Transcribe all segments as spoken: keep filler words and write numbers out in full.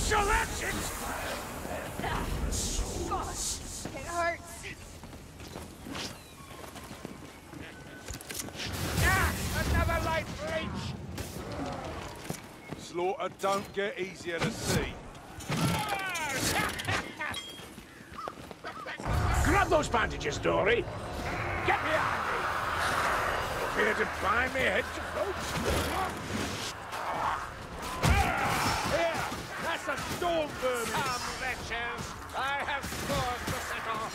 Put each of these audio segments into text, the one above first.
So that's it! Gosh, it hurts. Ah, another light breach! Slaughter don't get easier to see. Grab those bandages, Dory. Get behind me. You're here to bind me head to foot. Here! That's a storm vermin! Some wretches! I have scores to settle.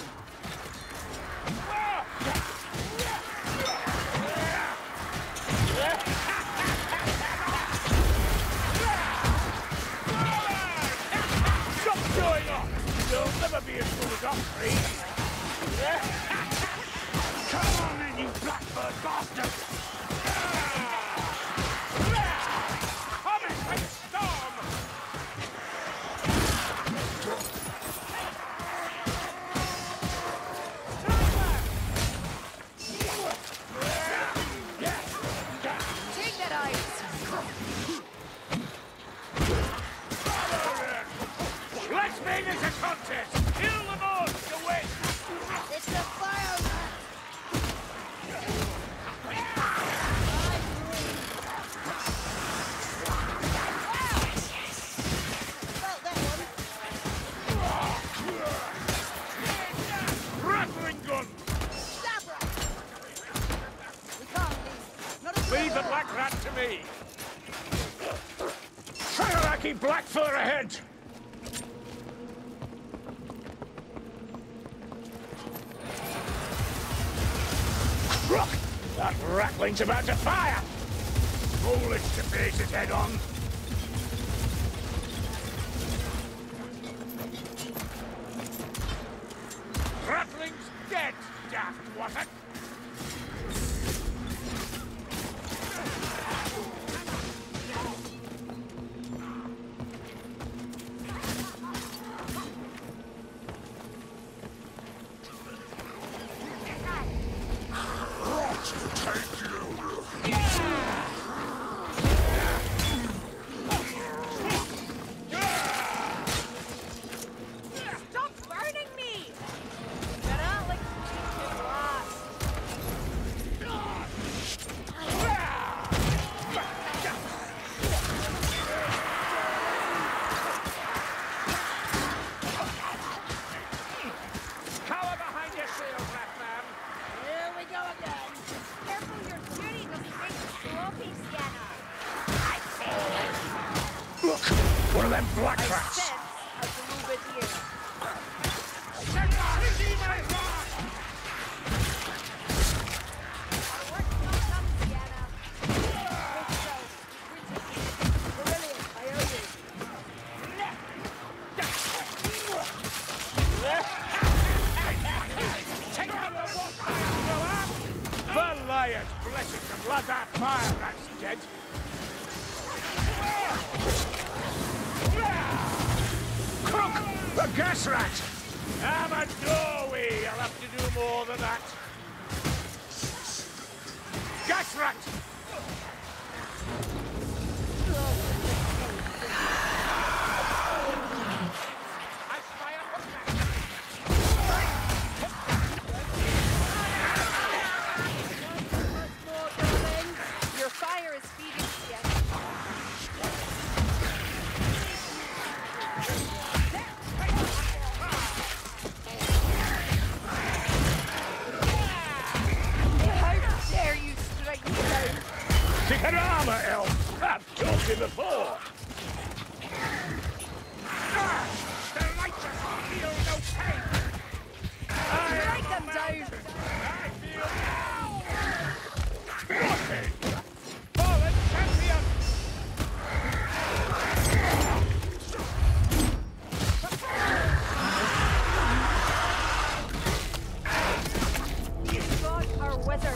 Stop going off! You'll never be as good as Osprey. Come on then, you blackbird bastard! Coming with storm! Take that ice. Let's make this a contest! Kill them all to win! It's the fire rat. Felt that one. Rattling gun! Stab rat. We can't leave. Not a Leave the good black rat to me! Tragaraki black fur ahead! Look! That ratling's about to fire! Roll it to face it head on! Ratling's dead, daft water! Stop burning me! Get out like cheated glass. Cover behind your shield, Ratman! Here we go again. Careful, your shooting will make sloppy, Sienna. Look! One of them black I rats! sense a Glubadeer. Our work's not done, Sienna. Wait, so, Brilliant, I owe you. Valiant blessings of blood, that fire rat's dead! Crook! The gas rat! I'm a doorway! I'll have to do more than that! Gas rat! I spy a hook More, darling. Your fire is feeding Sienna. How dare you strike me down? Kick an armor, elf! I've told you before! Ah! The righteous feel no pain! Strike them down! I feel nothing! Fallen champion! You've got our wizard.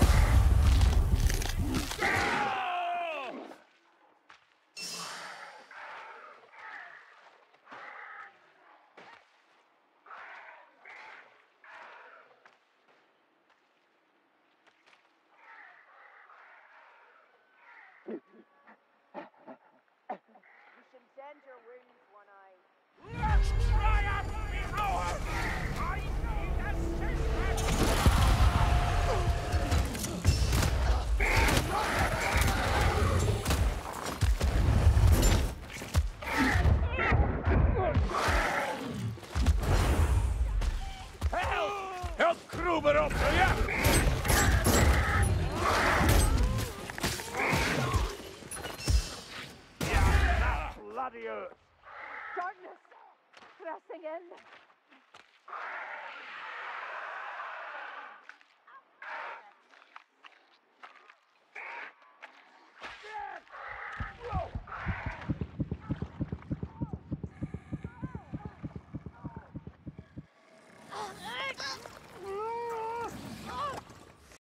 You should bend your wounds, One Eye. Let's triumph before I need a secret! Help! Help Kruber up, will ya? Yeah, that bloody earth! Darkness! Pressing in!